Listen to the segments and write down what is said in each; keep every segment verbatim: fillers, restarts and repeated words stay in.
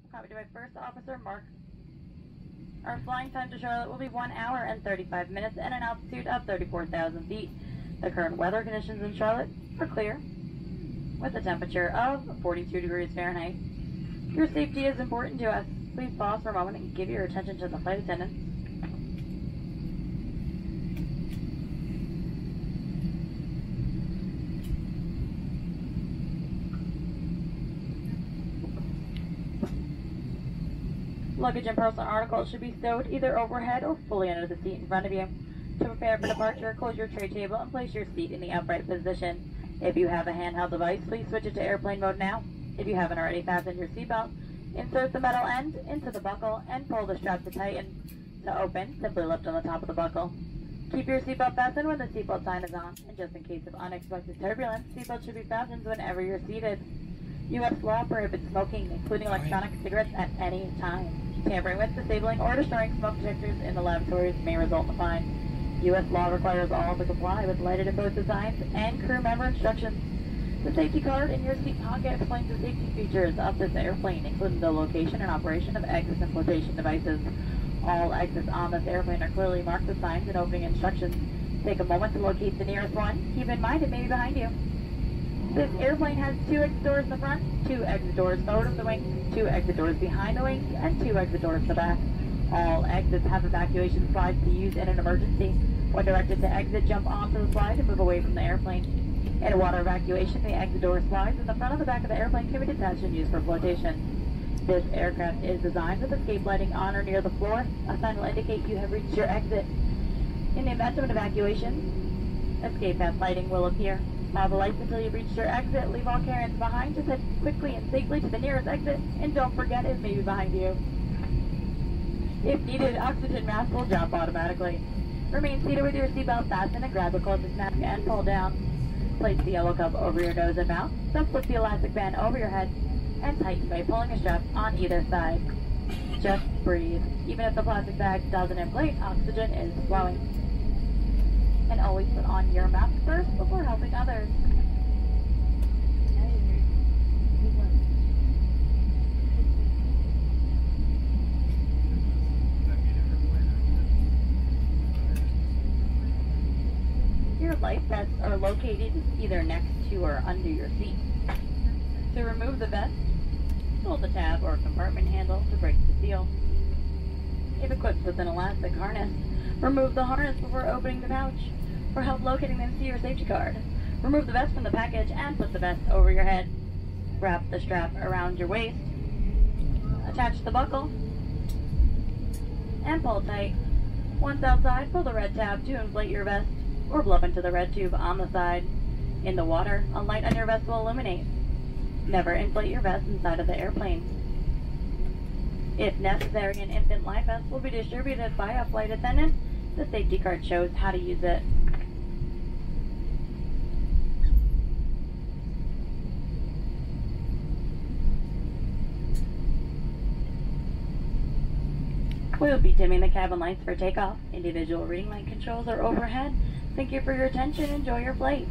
Copy by First Officer Mark. Our flying time to Charlotte will be one hour and thirty-five minutes and an altitude of thirty-four thousand feet. The current weather conditions in Charlotte are clear, with a temperature of forty-two degrees Fahrenheit. Your safety is important to us. Please pause for a moment and give your attention to the flight attendants. Luggage and personal articles should be stowed either overhead or fully under the seat in front of you. To prepare for departure, close your tray table and place your seat in the upright position. If you have a handheld device, please switch it to airplane mode now. If you haven't already fastened your seatbelt, insert the metal end into the buckle and pull the strap to tighten. To open, simply lift on the top of the buckle. Keep your seatbelt fastened when the seatbelt sign is on, and just in case of unexpected turbulence, seatbelt should be fastened whenever you're seated. U S law prohibits smoking, including electronic cigarettes, at any time. Tampering with, disabling, or destroying smoke detectors in the laboratories may result in a fine. U S law requires all to comply with lighted and posted signs and crew member instructions. The safety card in your seat pocket explains the safety features of this airplane, including the location and operation of exits and flotation devices. All exits on this airplane are clearly marked with signs and opening instructions. Take a moment to locate the nearest one. Keep in mind it may be behind you. This airplane has two exit doors in the front, two exit doors forward of the wing, two exit doors behind the wings, and two exit doors in the back. All exits have evacuation slides to use in an emergency. When directed to exit, jump onto the slide and move away from the airplane. In water evacuation, the exit door slides in the front of the back of the airplane can be detached and used for flotation. This aircraft is designed with escape lighting on or near the floor. A sign will indicate you have reached your exit. In the event of an evacuation, escape path lighting will appear. Follow the lights until you've reached your exit. Leave all carry-ons behind. Just head quickly and safely to the nearest exit, and don't forget it may be behind you. If needed, oxygen mask will drop automatically. Remain seated with your seatbelt fastened and grab the closest mask and pull down. Place the yellow cup over your nose and mouth, then flip the elastic band over your head and tighten by pulling the strap on either side. Just breathe. Even if the plastic bag doesn't inflate, oxygen is flowing. And always put on your mask first before helping others. Your life vests are located either next to or under your seat. To remove the vest, pull the tab or compartment handle to break the seal. If equipped with an elastic harness, remove the harness before opening the pouch. For help locating them, see your safety card. Remove the vest from the package and put the vest over your head. Wrap the strap around your waist. Attach the buckle and pull tight. Once outside, pull the red tab to inflate your vest or blow into the red tube on the side. In the water, a light on your vest will illuminate. Never inflate your vest inside of the airplane. If necessary, an infant life vest will be distributed by a flight attendant. The safety card shows how to use it. We'll be dimming the cabin lights for takeoff. Individual reading light controls are overhead. Thank you for your attention. Enjoy your flight.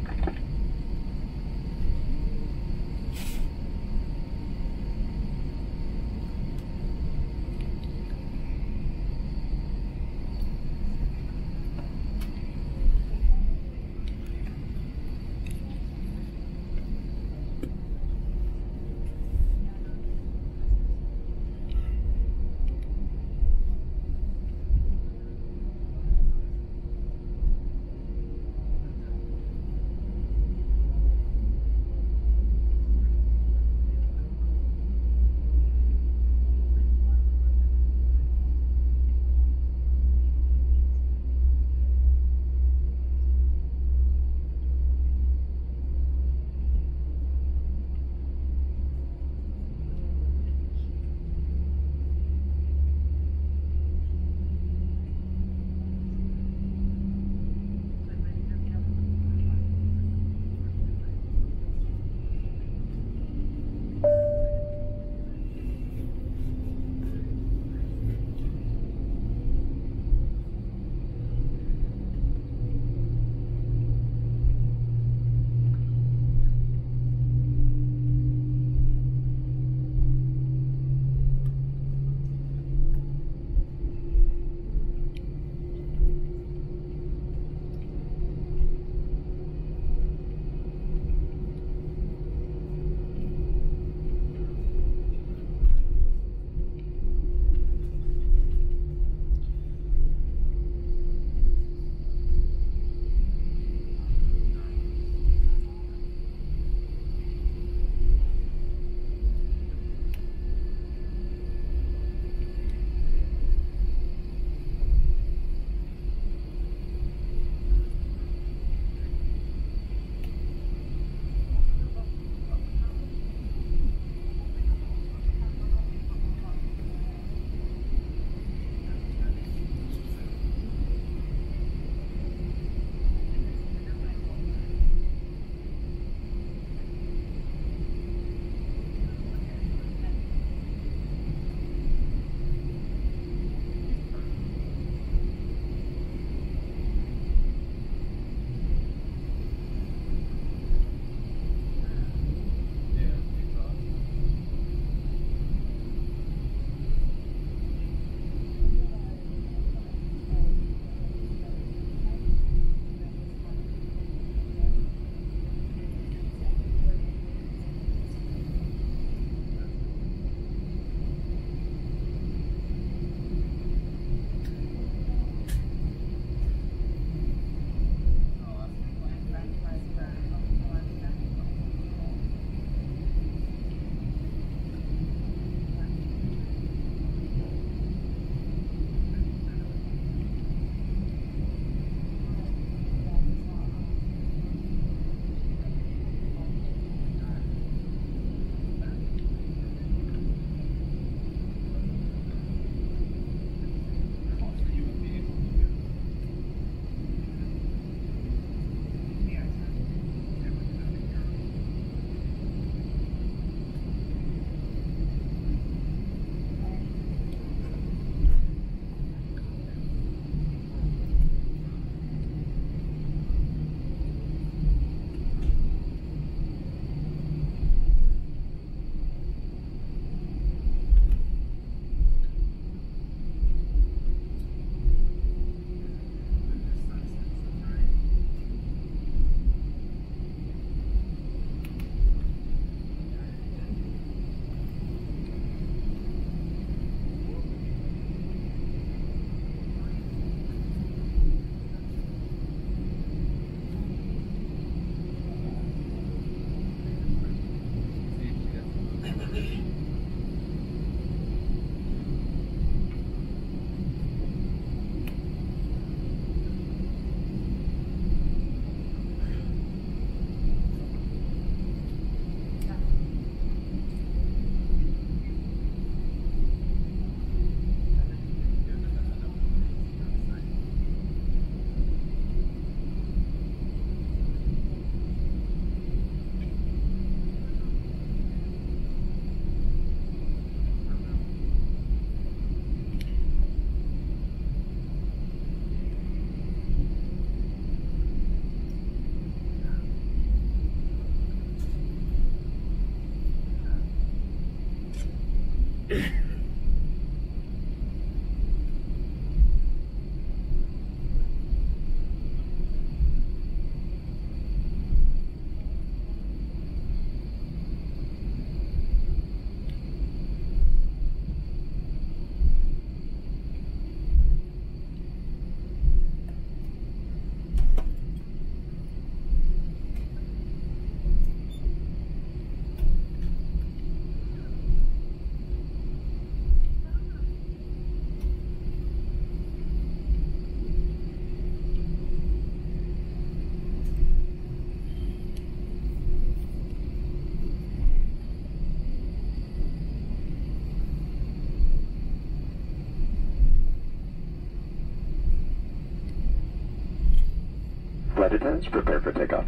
Flight attendants, prepare for takeoff.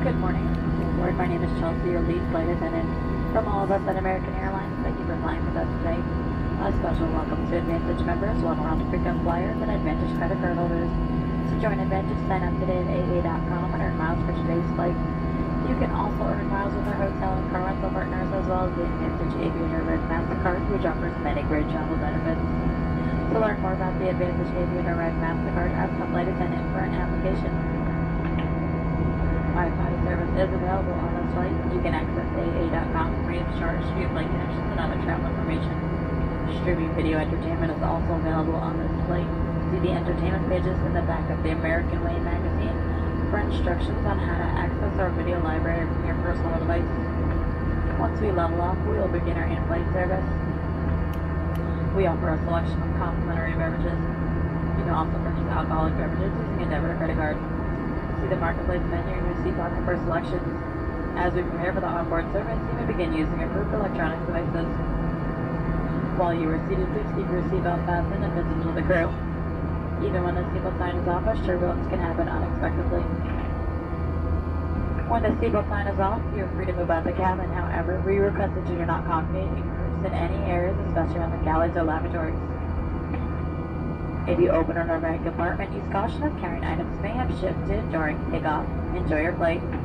Good morning, Lord. My name is Chelsea, your lead flight attendant. From all of us at American Airlines, thank you for flying with us today. A special welcome to Advantage members, one-round frequent flyers, and Advantage credit card holders. To join Advantage, sign up today at A A dot com and earn miles for today's flight. You can also earn miles with our hotel and car rental partners, as well as the Advantage Aviator Red MasterCard, which offers many great travel benefits. To learn more about the Advantage Aviator Red MasterCard, ask a flight attendant for an application. Wi-Fi service is available on this flight. You can access A A dot com free of charge to view flight connections and other travel information. Streaming video entertainment is also available on this flight. See the entertainment pages in the back of the American Way magazine for instructions on how to access our video library from your personal device. Once we level off, we will begin our in-flight service. We offer a selection of complimentary beverages. You can also purchase alcoholic beverages using a debit or credit card. See the marketplace menu in your seat pocket for selections. As we prepare for the onboard service, you may begin using approved electronic devices. While you are seated, please keep your seatbelt fastened and listen to the crew. Even when the seatbelt sign is off, as turbulence can happen unexpectedly. When the seatbelt sign is off, you are free to move out of the cabin. However, we request that you do not congregate in groups in any areas, especially around the galleys or lavatories. If you open an overhead compartment, use caution as carrying items may have shifted during takeoff. Enjoy your flight.